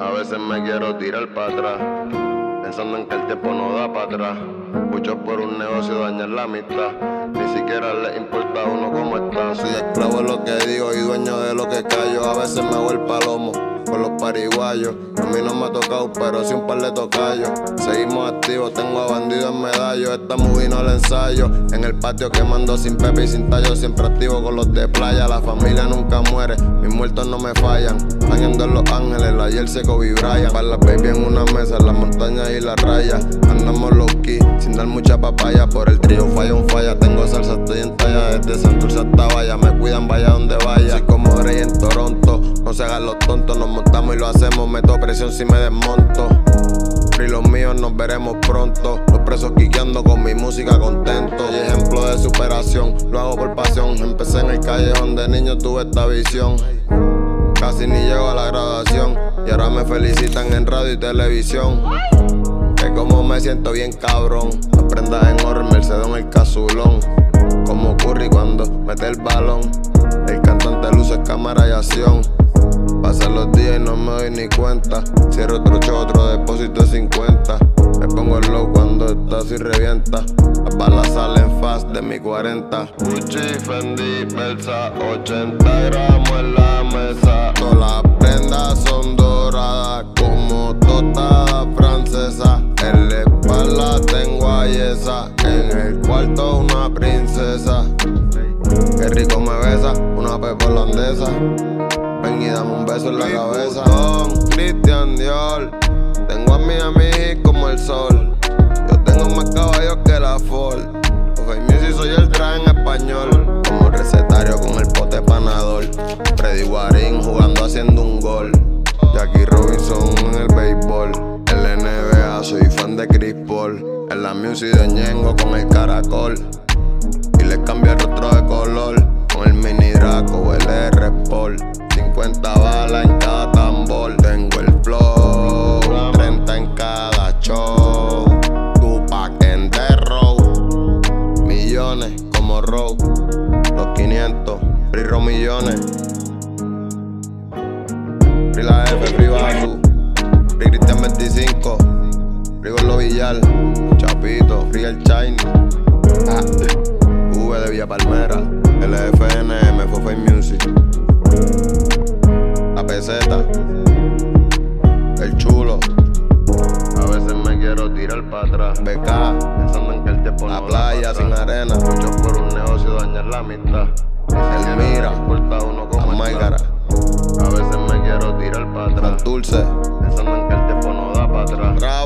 A veces me quiero tirar para atrás, pensando en que el tiempo no da para atrás. Muchos por un negocio dañan la amistad, ni siquiera les importa a uno cómo está. Soy esclavo de lo que digo y dueño de lo que callo. A veces me hago el palomo con los pariguayos. A mí no me ha tocado, pero sí un par de tocayos. Seguimos activos, tengo a bandidos en medallo. Esta movie no la ensayo. En el patio quemando sin pepe y sin tallo. Siempre activo con los de playa. La familia nunca muere, mis muertos no me fallan. Bañando en Los Ángeles, la Jersey, Kobe Bryant. Para las baby en una mesa, en las montañas y las rayas. Andamos low key, sin dar mucha papaya. Por el trío falla un falla. Tengo salsa, estoy en talla. Desde Santurce hasta Vaya, me cuidan vaya donde vaya. Soy como rey en Toronto, no se hagan los tontos. Nos montamos y lo hacemos, meto presión si me desmonto. Y los míos nos veremos pronto. Los presos quiqueando con mi música contento. Y ejemplo de superación, lo hago por pasión. Empecé en el callejón, de niño tuve esta visión. Casi ni llego a la graduación y ahora me felicitan en radio y televisión. Que como me siento bien cabrón. Las prendas en oro, el Mercedón, el casulón. Como Curry cuando mete el balón. El cantante luce cámara y acción. Pasan los días y no me doy ni cuenta. Cierro otro show, otro depósito de 50. Me pongo el low cuando esto así revienta. Las balas salen fast de mi 40. Gucci, Fendi, Versa, 80 gramos en la mesa. Todas las prendas son doradas como tostadas francesas. En la espalda tengo a Yesa, en el cuarto una princesa. Qué rico me besa, una pepa holandesa. Ven y dame un beso en la cabeza. Con Christian Dior, tengo a mi como el sol. Yo tengo más caballos que la Ford. Fake Music soy el traje en español. Como recetario con el pote panador. Freddy Guarín jugando haciendo un gol. Jackie Robinson en el béisbol. En la NBA soy fan de Chris Paul. En la music de Ñengo con el caracol. Y le cambio el rostro de color. Con el mini Draco o el R-Sport. 50 balas en cada tambor. Tengo el flow, 30 en cada show. Tupac en The Road. Millones como Road. Los 500, Free millones. Free la F, Free Basu. Free Cristian 25. Free Gorlo Villar. Chapito, Free el Chine. V de Villa Palmera. LFNM, Fofay Music. La peseta, el chulo. A veces me quiero tirar para atrás. BK, pensando en que el tiempo no da playa sin arena. Muchos por un negocio dañan la amistad. El mira, importa uno como la Márgara. A veces me quiero tirar para atrás. Dulce, pensando en que el tiempo no da para atrás.